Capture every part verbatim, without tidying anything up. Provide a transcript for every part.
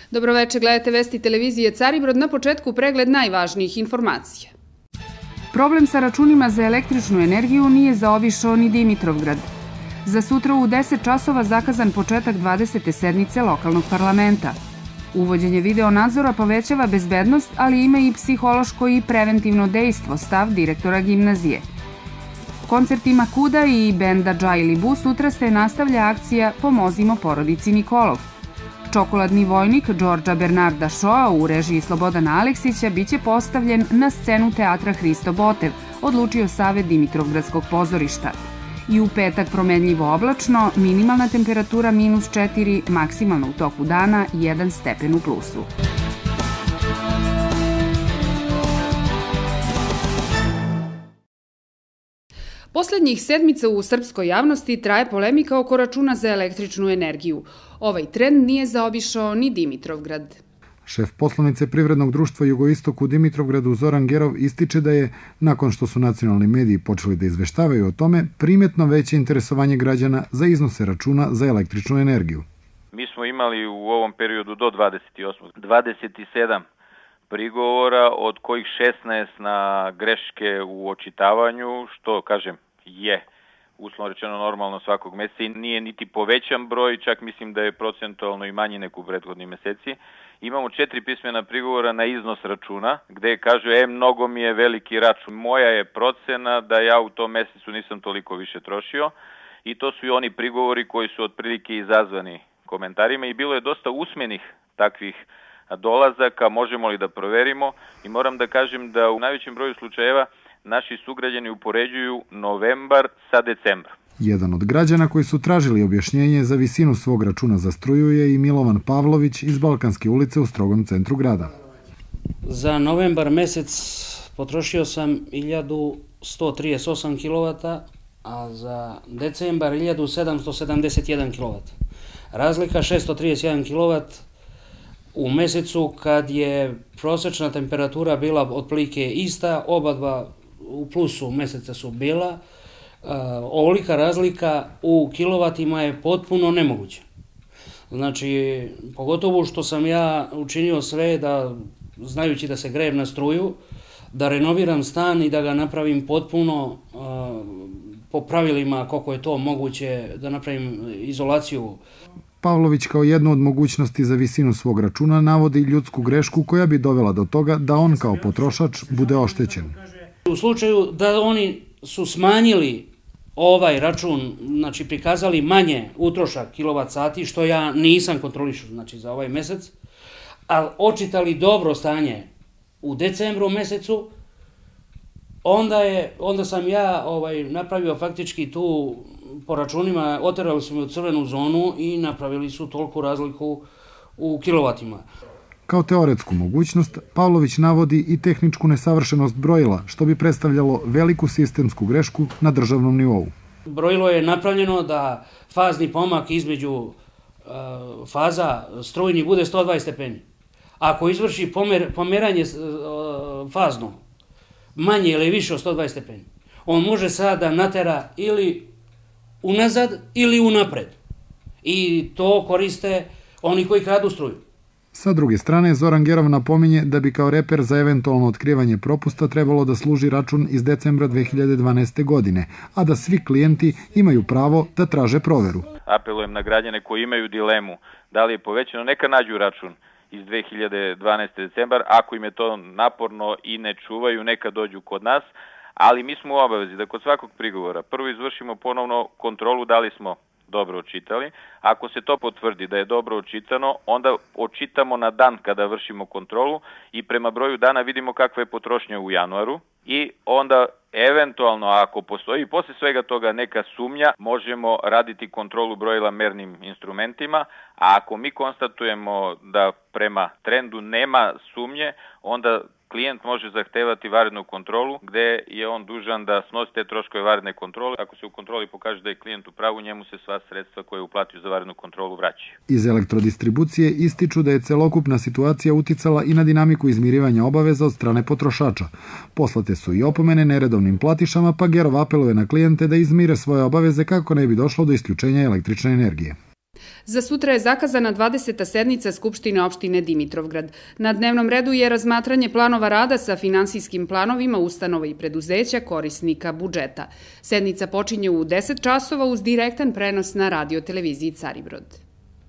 Dobroveče, gledate vesti televizije Caribrod, na početku pregled najvažnijih informacija. Problem sa računima za električnu energiju nije zaobišao ni Dimitrovgrad. Za sutra u deset časova zakazan početak dvadesete sednice lokalnog parlamenta. Uvođenje videonadzora povećava bezbednost, ali ima i psihološko i preventivno dejstvo, stav direktora gimnazije. Koncertima Kuda i benda Džajli Bu sutra se nastavlja akcija Pomozimo porodici Nikolov. Čokoladni vojnik Đorđa Bernarda Šoa u režiji Slobodana Aleksića biće postavljen na scenu teatra Hristo Botev, odlučio Savet Dimitrovgradskog pozorišta. I u petak promenljivo oblačno, minimalna temperatura minus četiri, maksimalno u toku dana jedan stepen u plusu. Poslednjih sedmica u srpskoj javnosti traje polemika oko računa za električnu energiju. Ovaj trend nije zaobišao ni Dimitrovgrad. Šef poslovnice Privrednog društva Jugoistok u Dimitrovgradu Zoran Gerov ističe da je, nakon što su nacionalni mediji počeli da izveštavaju o tome, primetno veće interesovanje građana za iznose računa za električnu energiju. Mi smo imali u ovom periodu do dvadeset osmog dvadeset sedam prigovora, od kojih šesnaest na greške u očitavanju, što, kažem, je uslovno rečeno normalno svakog meseca i nije niti povećan broj, čak mislim da je procentualno i manji nek u prethodnim meseci. Imamo četiri pismena prigovora na iznos računa, gde kažu, e, mnogo mi je veliki račun, moja je procena da ja u tom mesecu nisam toliko više trošio, i to su i oni prigovori koji su otprilike izazvani komentarima i bilo je dosta usmenih takvih dolazaka, možemo li da proverimo, i moram da kažem da u najvećem broju slučajeva naši sugrađani upoređuju novembar sa decembrom. Jedan od građana koji su tražili objašnjenje za visinu svog računa za struju je i Milovan Pavlović iz Balkanske ulice u strogom centru grada. Za novembar mesec potrošio sam hiljadu sto trideset osam kilovata, a za decembar hiljadu sedamsto sedamdeset jedan kilovat. Razlika šessto trideset jedan kilovat u mesecu kad je prosečna temperatura bila otprilike ista, oba dva u plusu meseca su bila. Uh, ovolika razlika u kilovatima je potpuno nemoguća. Znači, pogotovo što sam ja učinio sve da, znajući da se grejem na struju, da renoviram stan i da ga napravim potpuno uh, po pravilima koliko je to moguće, da napravim izolaciju. Pavlović kao jednu od mogućnosti za visinu svog računa navodi ljudsku grešku koja bi dovela do toga da on kao potrošač bude oštećen. U slučaju da oni su smanjili ovaj račun, znači prikazali manje utrošak kilovat sati, što ja nisam kontrolišao, znači za ovaj mesec, ali očitali dobro stanje u decembru mesecu, onda je, onda sam ja ovaj napravio faktički tu po računima, oterali su me u crvenu zonu i napravili su toliku razliku u kilovatima. Kao teoretsku mogućnost, Pavlović navodi i tehničku nesavršenost brojila, što bi predstavljalo veliku sistemsku grešku na državnom nivou. Brojilo je napravljeno da fazni pomak između uh, faza strujni bude sto dvadeset stepeni. Ako izvrši pomer, pomeranje uh, fazno manje ili više od sto dvadeset stepeni, on može sada natera ili unazad ili unapred. I to koriste oni koji kradu struju. Sa druge strane, Zoran Gerov napominje da bi kao reper za eventualno otkrivanje propusta trebalo da služi račun iz decembra dve hiljade dvanaeste. godine, a da svi klijenti imaju pravo da traže proveru. Apelujem na građane koji imaju dilemu da li je povećano, neka nađu račun iz dve hiljade dvanaeste. decembar, ako im je to naporno i ne čuvaju, neka dođu kod nas, ali mi smo u obavezi da kod svakog prigovora prvo izvršimo ponovno kontrolu da li smo dobro očitali. Ako se to potvrdi da je dobro očitano, onda očitamo na dan kada vršimo kontrolu i prema broju dana vidimo kakva je potrošnja u januaru i onda eventualno ako postoji posle svega toga neka sumnja, možemo raditi kontrolu brojila mernim instrumentima, a ako mi konstatujemo da prema trendu nema sumnje, onda klijent može zahtevati vanrednu kontrolu gde je on dužan da snosi te troškove vanredne kontrole. Ako se u kontroli pokaže da je klijent u pravu, njemu se sva sredstva koje je uplatio za vanrednu kontrolu vraćaju. Iz elektrodistribucije ističu da je celokupna situacija uticala i na dinamiku izmirivanja obaveza od strane potrošača. Poslate su i opomene neredovnim platišama, pa Gerov apeluje na klijente da izmire svoje obaveze kako ne bi došlo do isključenja električne energije. Za sutra je zakazana dvadeseta sednica Skupštine opštine Dimitrovgrad. Na dnevnom redu je razmatranje planova rada sa finansijskim planovima ustanova i preduzeća korisnika budžeta. Sednica počinje u deset časova uz direktan prenos na radio televiziji Caribrod.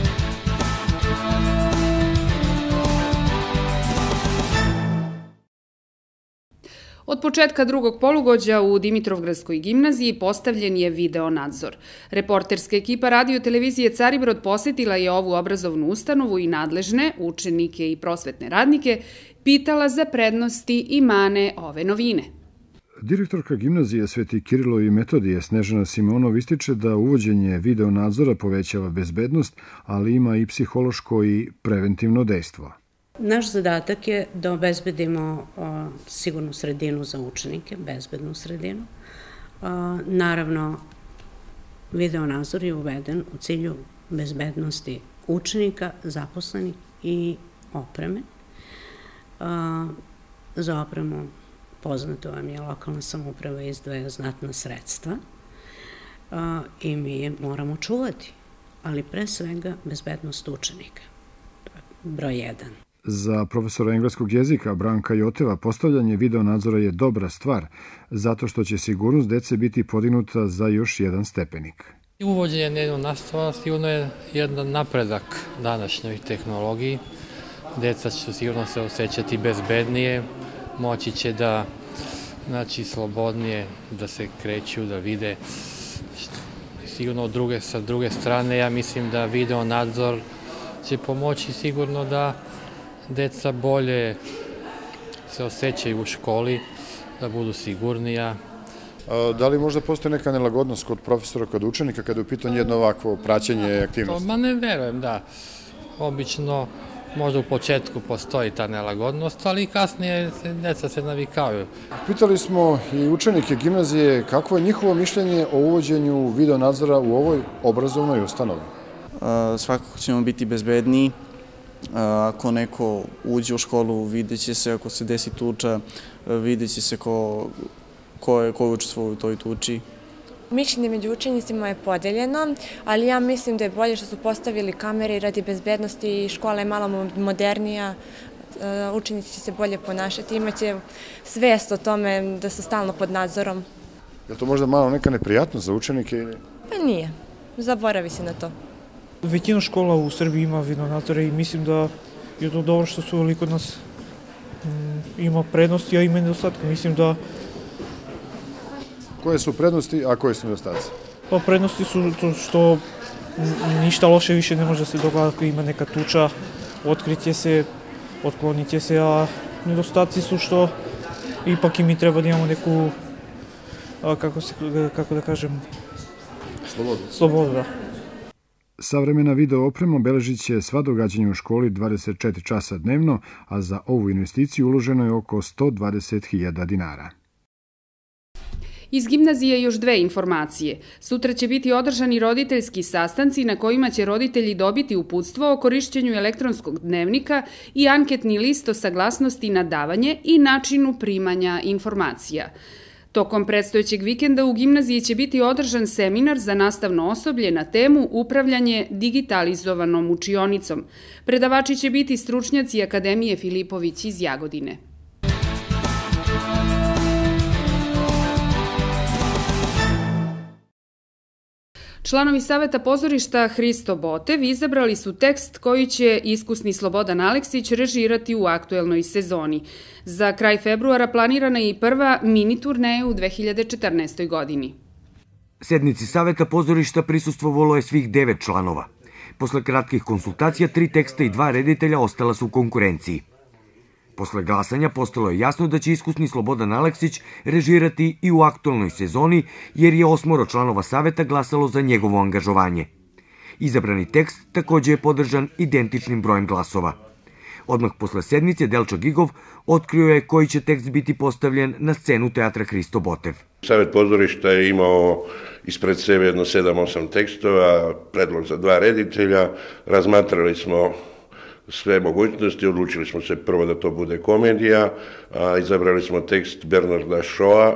Od početka drugog polugođa u Dimitrovgradskoj gimnaziji postavljen je video nadzor. Reporterska ekipa radio televizije Caribrod posetila je ovu obrazovnu ustanovu i nadležne, učenike i prosvetne radnike, pitala za prednosti i mane ove novine. Direktorka gimnazije Sveti Kirilo i Metodije Snežana Simonov ističe da uvođenje video nadzora povećava bezbednost, ali ima i psihološko i preventivno dejstvo. Naš zadatak je da obezbedimo sigurnu sredinu za učenike, bezbednu sredinu. Naravno, video nadzor je uveden u cilju bezbednosti učenika, zaposlenih i opreme. Za opremu, poznato vam je, lokalna samouprava izdvaja znatna sredstva i mi je moramo čuvati, ali pre svega bezbednost učenika. Broj jedan. Za profesora engleskog jezika Branka Joteva postavljanje video nadzora je dobra stvar, zato što će sigurnost dece biti podignuta za još jedan stepenik. Uvođenje dnevnog nastava sigurno je jedan napredak današnjoj tehnologiji. Deca će sigurno se osjećati bezbednije, moći će da, znači, slobodnije da se kreću, da vide. Sigurno druge, sa druge strane, ja mislim da video nadzor će pomoći sigurno da deca bolje se osjećaju u školi, da budu sigurnija. Da li možda postoji neka nelagodnost kod profesora, kod učenika, kada je u pitanju jedno ovakvo praćenje aktivnosti? Ma ne verujem, da. Obično, možda u početku postoji ta nelagodnost, ali kasnije deca se navikavaju. Pitali smo i učenike gimnazije kako je njihovo mišljenje o uvođenju video nadzora u ovoj obrazovnoj ustanovi. Svakako ćemo biti bezbedniji. Ako neko uđe u školu, vidjet će se, ako se desi tuča, vidjet će se ko, ko je, ko je učestvovao u toj tuči. Mišljenje među učenicima je podeljeno, ali ja mislim da je bolje što su postavili kamere radi bezbednosti i škola je malo modernija, učenici će se bolje ponašati, imaće svest o tome da su stalno pod nadzorom. Je li to možda malo neka neprijatnost za učenike? Pa nije, zaboravi se na to. Većina škola u Srbiji ima video nadzore i mislim da je to dobro što su kod nas ima prednosti, a ima nedostatke. Mislim da... Koje su prednosti, a koje su nedostatci? Pa prednosti su to što ništa loše više ne može se dogoditi ako ima neka tuča, otkriće se, otklonit će se, a nedostatci su što ipak i mi treba da imamo neku, kako, se, kako da kažem... Slobodu. Slobodu, da. Savremena video oprema beležit će sva događanja u školi dvadeset četiri časa dnevno, a za ovu investiciju uloženo je oko sto dvadeset hiljada dinara. Iz gimnazije još dve informacije. Sutra će biti održani roditeljski sastanci na kojima će roditelji dobiti uputstvo o korišćenju elektronskog dnevnika i anketni list o saglasnosti na davanje i načinu primanja informacija. Tokom predstojećeg vikenda u gimnaziji će biti održan seminar za nastavno osoblje na temu upravljanje digitalizovanom učionicom. Predavači će biti stručnjaci Akademije Filipović iz Jagodine. Članovi Saveta pozorišta Hristo Botev izabrali su tekst koji će iskusni Slobodan Aleksić režirati u aktuelnoj sezoni. Za kraj februara planirana je i prva mini turneja u dve hiljade četrnaestoj godini. Sednici Saveta pozorišta prisustvovalo je svih devet članova. Posle kratkih konsultacija, tri teksta i dva reditelja ostala su u konkurenciji. Posle glasanja postalo je jasno da će iskusni Slobodan Aleksić režirati i u aktualnoj sezoni, jer je osmoro članova Saveta glasalo za njegovo angažovanje. Izabrani tekst takođe je podržan identičnim brojem glasova. Odmah posle sednice Delča Gigov otkrio je koji će tekst biti postavljen na scenu teatra Hristo Botev. Savet pozorišta je imao ispred sebe jedno sedam osam tekstova, predlog za dva reditelja, razmatrali smo sve mogućnosti. Odlučili smo se prvo da to bude komedija, a, izabrali smo tekst Bernarda Shawa,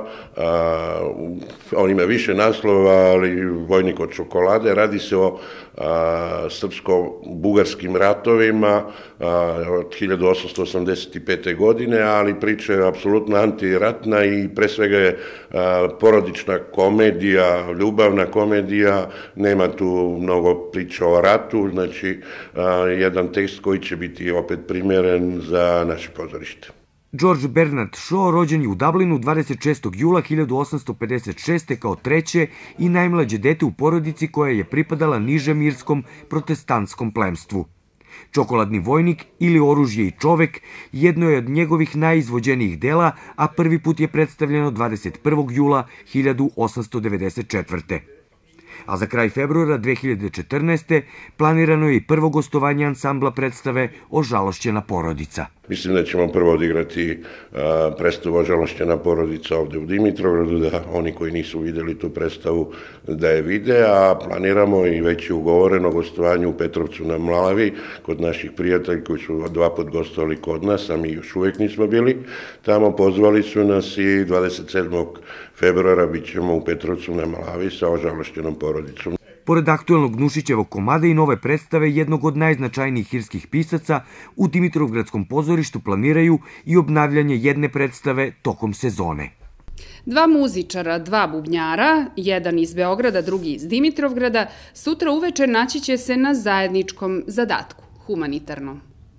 on ima više naslova, ali Vojnik od čokolade. Radi se o a, srpsko-bugarskim ratovima a, od hiljadu osamsto osamdeset pete. godine, ali priča je apsolutno antiratna i pre svega je a, porodična komedija, ljubavna komedija, nema tu mnogo priča o ratu, znači a, jedan tekst koji će biti opet primjeren za naše pozorište. George Bernard Shaw rođen je u Dublinu dvadeset šestog jula hiljadu osamsto pedeset šeste. kao treće i najmlađe dete u porodici koja je pripadala nižem irskom protestantskom plemstvu. Čokoladni vojnik ili Oružje i čovek jedno je od njegovih najizvođenijih dela, a prvi put je predstavljeno dvadeset prvog jula hiljadu osamsto devedeset četvrte. A za kraj februara dve hiljade četrnaeste. planirano je i prvo gostovanje ansambla predstave Ožalošćena porodica. Mislim da ćemo prvo odigrati a, predstavu Ožalošćena porodica ovde u Dimitrovgradu, da oni koji nisu videli tu predstavu da je vide, a planiramo i već je ugovoreno gostovanje u Petrovcu na Mlavi kod naših prijatelja koji su dva put gostovali kod nas, a mi još uvek nismo bili. Tamo pozvali su nas i dvadeset sedmog februara bit ćemo u Petrovcu na Mlavi sa Ožalošćenom porodicom. Pored aktuelnog Nušićevog komada i nove predstave jednog od najznačajnijih irskih pisaca, u Dimitrovgradskom pozorištu planiraju i obnavljanje jedne predstave tokom sezone. Dva muzičara, dva bubnjara, jedan iz Beograda, drugi iz Dimitrovgrada, sutra uveče naći će se na zajedničkom zadatku, humanitarnom.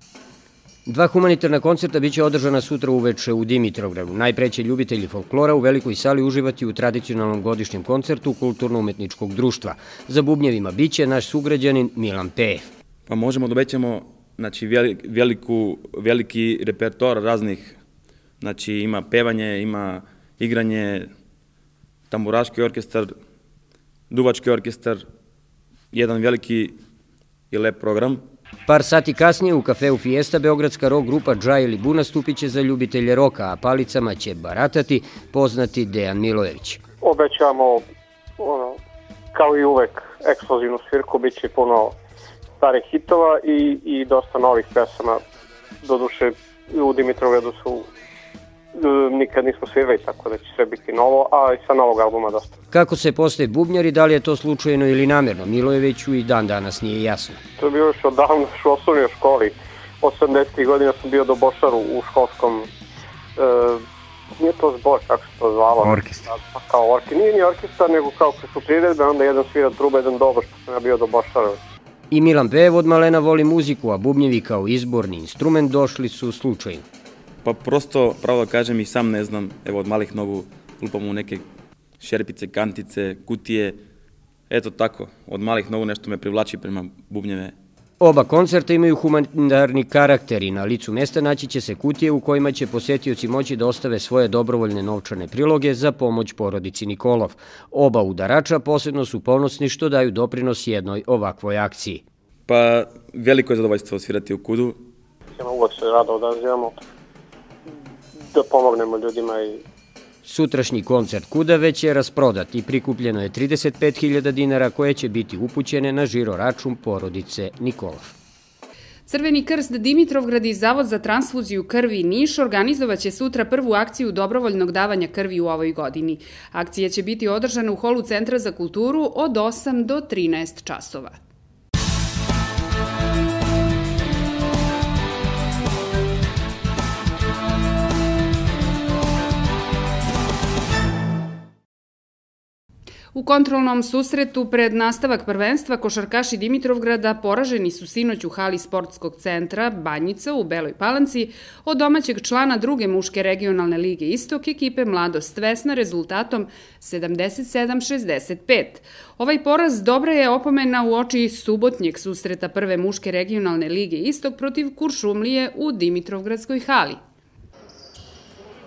Dva humanitarna koncerta biće održana sutra uveče u Dimitrovgradu. Najpre će ljubitelji folklora u velikoj sali uživati u tradicionalnom godišnjem koncertu Kulturno-umetničkog društva. Za bubnjevima biće naš sugrađanin Milan Pejev. Pa možemo da obećamo, znači, veliku, veliki repertoar raznih, znači ima pevanje, ima igranje, tamburaški orkestar, duvački orkestar, jedan veliki i lep program. Par sati kasnije u kafeu Fiesta beogradska rock grupa Džaj Libu nastupit će za ljubitelje roka, a palicama će baratati poznati Dejan Milojević. Obećamo, ono, kao i uvek, eksplozivnu svirku, bit će puno starih hitova i, i dosta novih pesama. Doduše, u Dimitrovgradu su nikad nismo svirali, tako da će sve biti novo, a i sa novog albuma dosta. Kako se postaje bubnjar i da li je to slučajno ili namjerno, Milojeviću i dan danas nije jasno. To je bio još odavno u osnovnoj školi. osamdesetih godina sam bio do Bošaru u školskom, e, nije to zbor, kako se to zvalo? Orkestar. Pa kao orkestar, nije ni orkestar, nego kao kad su priredbe, onda jedan svira truba, jedan dobro, što sam ja bio do Bošara. I Milan Pejev od malena voli muziku, a bubnjevi kao izborni instrument došli su slučajno. Pa prosto, pravo da kažem, i sam ne znam, evo od malih nogu lupam u neke šerpice, kantice, kutije, eto tako, od malih nogu nešto me privlači prema bubnjeve. Oba koncerta imaju humanitarni karakter i na licu mesta naći će se kutije u kojima će posetioci moći da ostave svoje dobrovoljne novčane priloge za pomoć porodici Nikolov. Oba udarača posebno su ponosni što daju doprinos jednoj ovakvoj akciji. Pa veliko je zadovoljstvo svirati u Kudu. Uvijek se rado odazivamo da pomognemo ljudima. I sutrašnji koncert Kuda već je rasprodat i prikupljeno je trideset pet hiljada dinara koje će biti upućene na žiro račun porodice Nikolov. Crveni krst Dimitrovgrad i Zavod za transfuziju krvi Niš organizovaće sutra prvu akciju dobrovoljnog davanja krvi u ovoj godini. Akcija će biti održana u holu Centra za kulturu od osam do trinaest časova. U kontrolnom susretu pred nastavak prvenstva košarkaši Dimitrovgrada poraženi su sinoć u hali sportskog centra Banjica u Beloj Palanci od domaćeg člana druge muške regionalne lige Istok ekipe Mladost Vesna rezultatom sedamdeset sedam šezdeset pet. Ovaj poraz dobra je opomena u oči subotnjeg susreta prve muške regionalne lige Istok protiv Kuršumlije u Dimitrovgradskoj hali.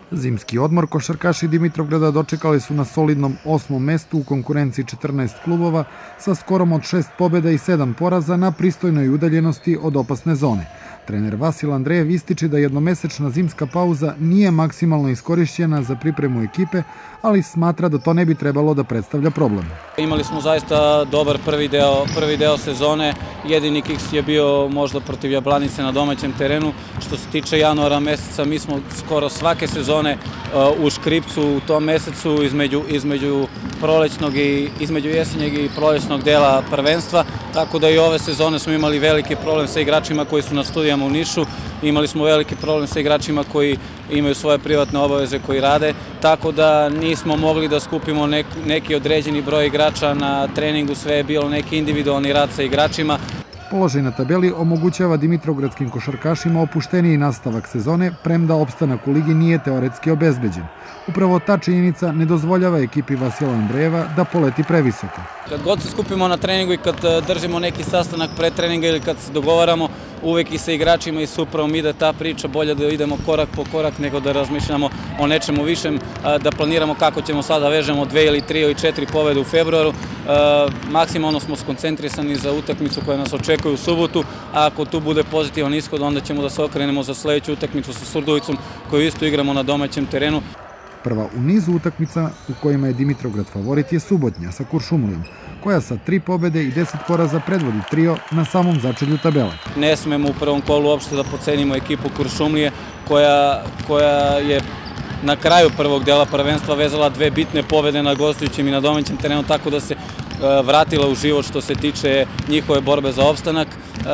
Zimski odmor košarkaši Dimitrovgrada dočekali su na solidnom osmom mestu u konkurenciji četrnaest klubova sa skorom od šest pobjeda i sedam poraza na pristojnoj udaljenosti od opasne zone. Trener Vasil Andrejev ističe da jednomesečna zimska pauza nije maksimalno iskorišćena za pripremu ekipe, ali smatra da to ne bi trebalo da predstavlja problem. Imali smo zaista dobar prvi deo, prvi deo sezone, jedini kiks je bio možda protiv Jablanice na domaćem terenu. Što se tiče januara meseca, mi smo skoro svake sezone u škripcu u tom mesecu između, između prolećnog i između jesenjeg i prolećnog dela prvenstva, tako da i ove sezone smo imali veliki problem sa igračima koji su na studijama u Nišu, imali smo veliki problem sa igračima koji imaju svoje privatne obaveze koji rade, tako da nismo mogli da skupimo neki, neki određeni broj igrača na treningu, sve je bilo neki individualni rad sa igračima. Položaj na tabeli omogućava dimitrovgradskim košarkašima opušteniji nastavak sezone, premda opstanak u ligi nije teoretski obezbeđen. Upravo ta činjenica ne dozvoljava ekipi Vasila Andrejeva da poleti previsoko. Kad god se skupimo na treningu i kad držimo neki sastanak pre treninga ili kad se dogovaramo, uvek i sa igračima i sa upravom ide ta priča, bolje da idemo korak po korak nego da razmišljamo o nečemu višem, da planiramo kako ćemo sada vežemo dve ili tri ili četiri pobjede u februaru. Maksimalno smo skoncentrisani za utakmicu koja nas očekuje u subotu, a ako tu bude pozitivan ishod, onda ćemo da se okrenemo za sledeću utakmicu sa Surdovicom koju isto igramo na domaćem terenu. Prva u nizu utakmica u kojima je Dimitrovgrad favorit je subotnja sa Kuršumlijom, koja sa tri pobjede i deset poraza predvodi trio na samom začelju tabele. Ne smemo u prvom kolu uopšte da pocenimo ekipu Kuršumlije koja, koja je na kraju prvog dela prvenstva vezala dve bitne pobjede na gostujućem i na domaćem terenu, tako da se vratila u život što se tiče njihove borbe za opstanak.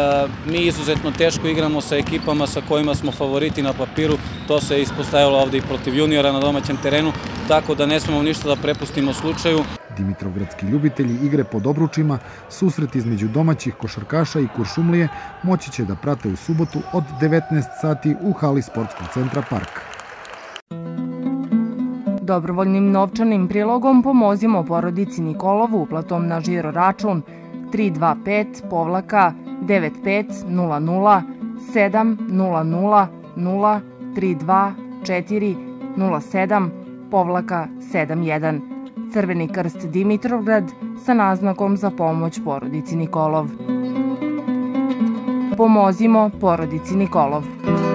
Mi izuzetno teško igramo sa ekipama sa kojima smo favoriti na papiru, to se ispostavilo ovde i protiv juniora na domaćem terenu, tako da ne smemo ništa da prepustimo slučaju. Dimitrovgradski ljubitelji igre pod obručima, susret između domaćih košarkaša i Kuršumlije moći će da prate u subotu od devetnaest sati u hali sportskog centra Park. Dobrovoljnim novčanim prilogom pomozimo porodici Nikolov uplatom na žiro račun tri dva pet povlaka devet pet nula nula sedam nula nula nula tri dva četiri nula sedam povlaka sedam jedan. Crveni krst Dimitrovgrad sa naznakom za pomoć porodici Nikolov. Pomozimo porodici Nikolov.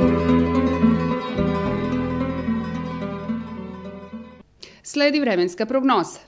Sledi vremenska prognoza.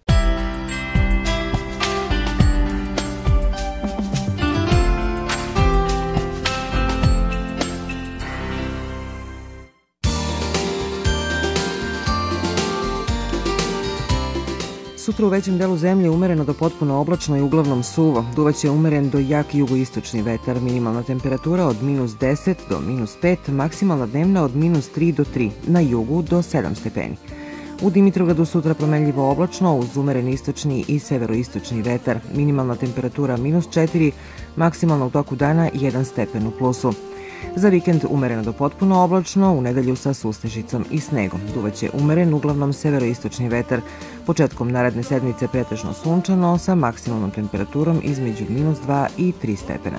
Sutra u većem delu zemlje umereno do potpuno oblačno i uglavnom suvo. Duvaće umeren do jak jugoistočni vetar, minimalna temperatura od minus deset do minus pet, maksimalna dnevna od minus tri do tri, na jugu do sedam stepeni. U Dimitrovgradu sutra promenljivo oblačno uz umeren istočni i severoistočni vetar, minimalna temperatura minus četiri, maksimalno u toku dana jedan stepen u plusu. Za vikend umereno do potpuno oblačno, u nedelju sa sustežicom i snegom. Duvaće umeren uglavnom severoistočni vetar, početkom naredne sedmice pretežno sunčano sa maksimalnom temperaturom između minus dva i tri stepena.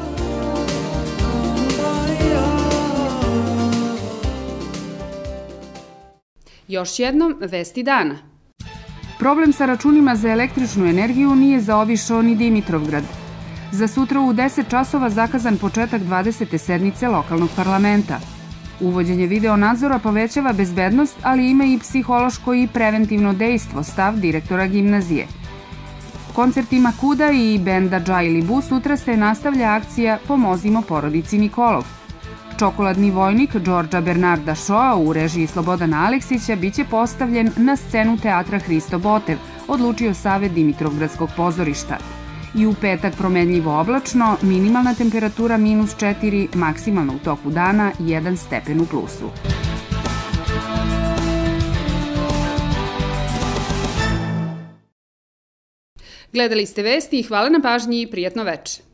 Još jednom, vesti dana. Problem sa računima za električnu energiju nije zaobišao ni Dimitrovgrad. Za sutra u deset časova zakazan početak dvadesete sednice lokalnog parlamenta. Uvođenje videonadzora povećava bezbednost, ali ima i psihološko i preventivno dejstvo, stav direktora gimnazije. Koncertima Kuda i benda Džajli Bu sutra se nastavlja akcija Pomozimo porodici Nikolov. Čokoladni vojnik Đorđa Bernarda Šoa u režiji Slobodana Aleksića biće postavljen na scenu teatra Hristo Botev, odlučio Savet Dimitrovgradskog pozorišta. I u petak promenljivo oblačno, minimalna temperatura minus četiri, maksimalno u toku dana jedan stepen u plusu. Gledali ste vesti i hvala na pažnji i prijatno veče.